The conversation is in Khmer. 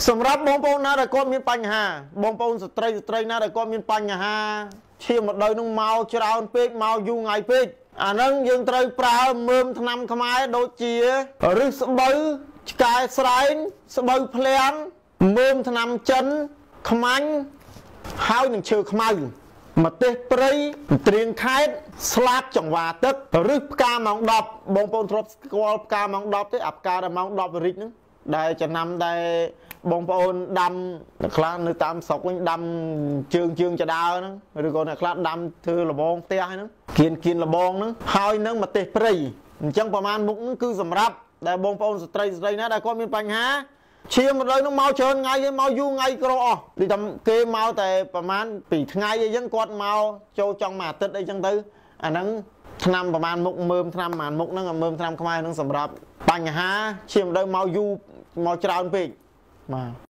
សម្រាប់បងប្អូនណាដែលគាត់មានបញ្ហាបងប្អូនស្ត្រីណាដែលគាត់មានបញ្ហាឈាមម្ដៅនឹងមកច្រើនពេកមកយូរថ្ងៃពេកអាហ្នឹងយើងត្រូវប្រើមើមថ្នាំខ្មែរដូចជាឫសស្បូវឆ្កែស្រែងស្បូវភ្លានមើមថ្នាំចិនខ្មាញ់ហើយនឹងឈើខ្មៅម្ទេសព្រៃត្រៀងខេតស្លាបចង្វាទឹកឬផ្កាម៉ោង10បងប្អូនធ្លាប់ស្គាល់ផ្កាម៉ោង10ទេអាផ្កាដែលម៉ោង10រិចហ្នឹងដែលចំណាំដែលបងប្អូនដាំខ្លះនៅតាមស្រុកវិញដាំជើងចដាហ្នឹងឬក៏អ្នកខ្លះដាំធ្វើលបងផ្ទះហ្នឹងគៀនលបងហ្នឹងហើយនឹងម្ទេសព្រៃអញ្ចឹងប្រហែលមុខហ្នឹងគឺសម្រាប់ដែលបងប្អូនស្ត្រីណាដែលគាត់មានបញ្ហាឈាមម្ដងហ្នឹងមកច្រើនថ្ងៃឯងមកយូរថ្ងៃក្រអស់ដូចថាគេមកតែប្រហែល2ថ្ងៃអីចឹងគាត់មកចូលចង់មួយអាទិត្យអីចឹងទៅអាហ្នឹងថ្នាំប្រហែលមុខមើមថ្នាំប្រហែលមុខហ្នឹងមើមថ្នាំខ្មែរហ្នឹងសម្រាប់បញ្ហាឈាមម្ដងមកយូរមកច្រើនពេកបាទ